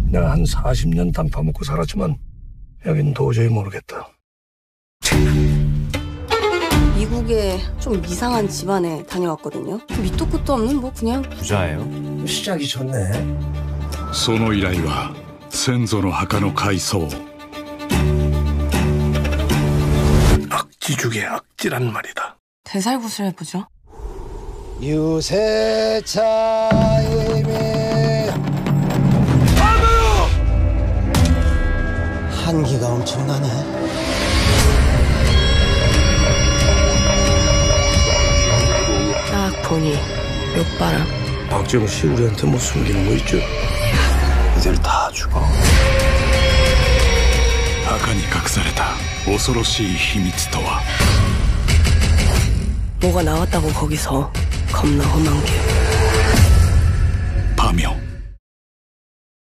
내가 한 40년 땅 파먹고 살았지만 여긴 도저히 모르겠다. 미국에 좀 이상한 집안에 다녀왔거든요. 밑도 끝도 없는 뭐 그냥 부자예요? 시작이 좋네. その依頼は先祖の墓の改装。 악지 중에 악지란 말이다. 대살구슬 해보죠. 유세차임이 한기가 엄청나네. 딱 보니 욕바람. 박정우 씨 우리한테 뭐 숨기는 거 있죠? 이들 다 죽어. 墓に隠された恐ろしい秘密とは。 뭐가 나왔다고 거기서 겁나 험한 게.